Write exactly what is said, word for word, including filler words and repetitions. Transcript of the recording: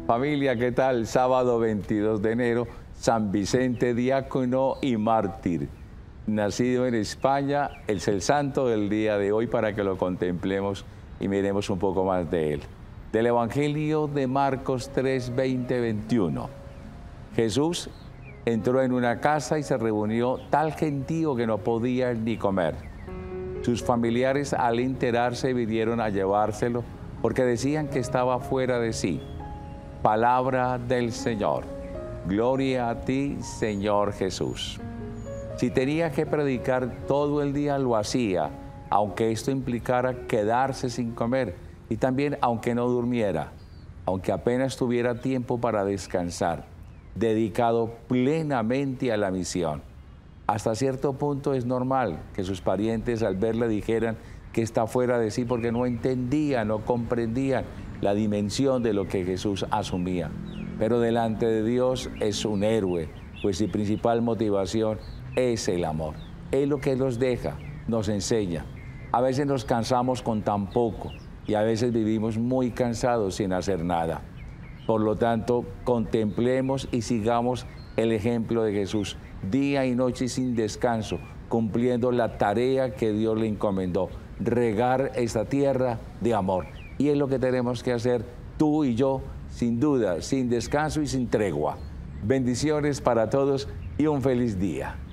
Familia, ¿qué tal? Sábado veintidós de enero, San Vicente diácono y mártir. Nacido en España, es el santo del día de hoy para que lo contemplemos y miremos un poco más de él. Del Evangelio de Marcos tres, veinte, veintiuno. Jesús entró en una casa y se reunió tal gentío que no podía ni comer. Sus familiares, al enterarse, vinieron a llevárselo porque decían que estaba fuera de sí. Palabra del Señor. Gloria a ti, Señor Jesús. Si tenía que predicar todo el día, lo hacía, aunque esto implicara quedarse sin comer y también aunque no durmiera, aunque apenas tuviera tiempo para descansar, dedicado plenamente a la misión. Hasta cierto punto es normal que sus parientes al verle dijeran que está fuera de sí porque no entendían, no comprendían la dimensión de lo que Jesús asumía. Pero delante de Dios es un héroe, pues su principal motivación es el amor. Es lo que nos deja, nos enseña. A veces nos cansamos con tan poco y a veces vivimos muy cansados sin hacer nada. Por lo tanto, contemplemos y sigamos el ejemplo de Jesús, día y noche sin descanso, cumpliendo la tarea que Dios le encomendó, regar esta tierra de amor. Y es lo que tenemos que hacer tú y yo, sin duda, sin descanso y sin tregua. Bendiciones para todos y un feliz día.